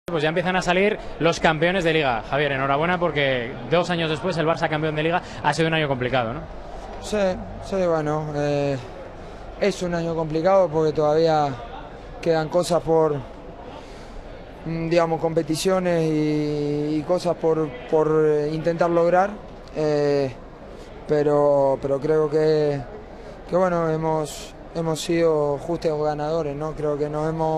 Pues ya empiezan a salir los campeones de Liga. Javier, enhorabuena porque 2 años después el Barça campeón de Liga. Ha sido un año complicado, ¿no? Sí, bueno, es un año complicado porque todavía quedan cosas por, digamos, competiciones y cosas por intentar lograr, pero creo que bueno, hemos sido justos ganadores, ¿no? Creo que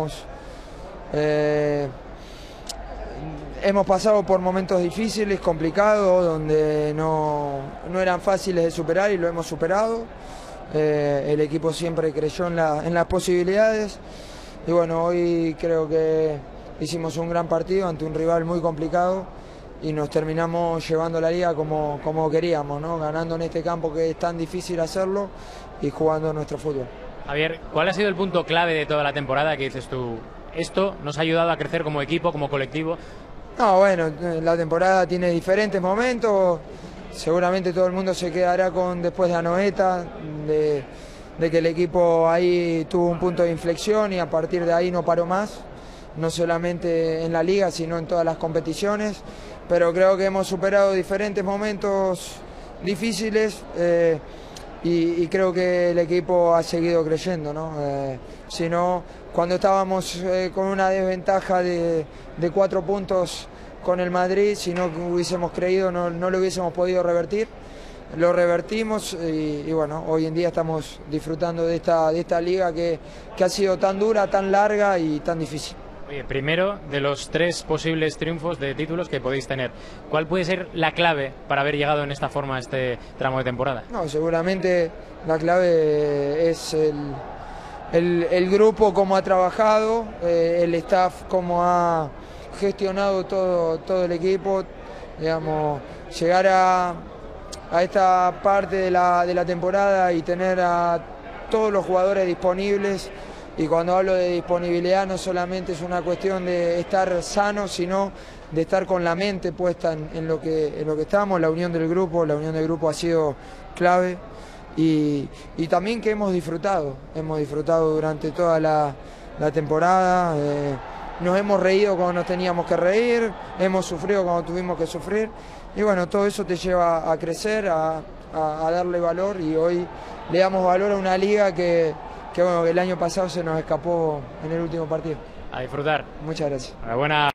hemos pasado por momentos difíciles, complicados, donde no eran fáciles de superar y lo hemos superado. El equipo siempre creyó en las posibilidades y bueno, hoy creo que hicimos un gran partido ante un rival muy complicado y nos terminamos llevando la liga como queríamos, ¿no? Ganando en este campo que es tan difícil hacerlo y jugando nuestro fútbol. Javier, ¿cuál ha sido el punto clave de toda la temporada que dices tú? Esto nos ha ayudado a crecer como equipo, como colectivo. No, bueno, la temporada tiene diferentes momentos. Seguramente todo el mundo se quedará con después de Anoeta, de que el equipo ahí tuvo un punto de inflexión y a partir de ahí no paró más, no solamente en la liga, sino en todas las competiciones. Pero creo que hemos superado diferentes momentos difíciles y creo que el equipo ha seguido creyendo, ¿no? Si no, cuando estábamos con una desventaja de 4 puntos con el Madrid, si no hubiésemos creído no lo hubiésemos podido revertir. Lo revertimos y bueno, hoy en día estamos disfrutando de esta liga que ha sido tan dura, tan larga y tan difícil. Oye, primero, de los 3 posibles triunfos de títulos que podéis tener, ¿cuál puede ser la clave para haber llegado en esta forma a este tramo de temporada? No, seguramente la clave es el grupo, cómo ha trabajado, el staff, cómo ha gestionado todo el equipo, digamos, llegar a esta parte de la temporada y tener a todos los jugadores disponibles. Y cuando hablo de disponibilidad no solamente es una cuestión de estar sano, sino de estar con la mente puesta en lo que estamos. La unión del grupo ha sido clave y también que hemos disfrutado durante toda la temporada. Nos hemos reído cuando nos teníamos que reír, hemos sufrido cuando tuvimos que sufrir y bueno, todo eso te lleva a crecer, a darle valor y hoy le damos valor a una liga que bueno, que el año pasado se nos escapó en el último partido. A disfrutar. Muchas gracias. Enhorabuena.